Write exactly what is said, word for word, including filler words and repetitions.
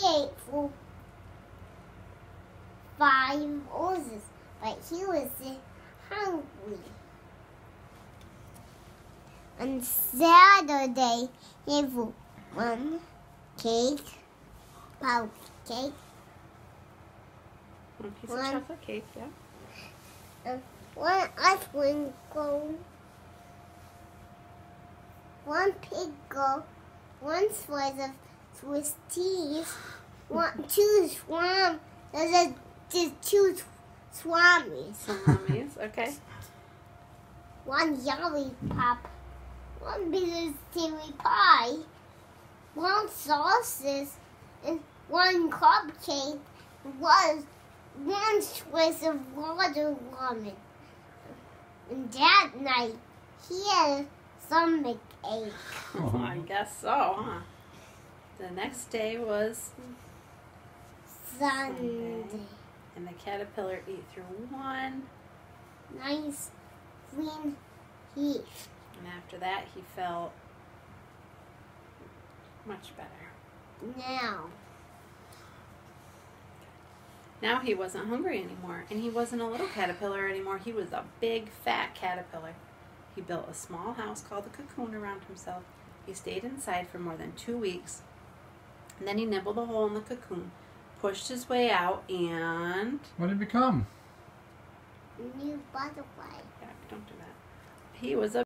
ate for five roses, but he was hungry. On Saturday, he ate one cake, pound cake, One piece One. of chocolate cake, yeah. and one ice cream cone, one pickle, one slice of Swiss cheese, one two swam. There's a just two swammies. Salamis, okay. One jelly pop, one piece of chili pie, one sauces, and one cupcake, was one slice of watermelon. And that night, he had a stomach ache. Oh, I guess so, huh? The next day was Sunday. and the caterpillar ate through one, Nice, clean heat. and after that he felt much better. Now, Now he wasn't hungry anymore, and he wasn't a little caterpillar anymore. He was a big, fat caterpillar. He built a small house called a cocoon around himself. He stayed inside for more than two weeks, and then he nibbled a hole in the cocoon, pushed his way out, and... What did he become? new butterfly. Yeah, don't do that. He was a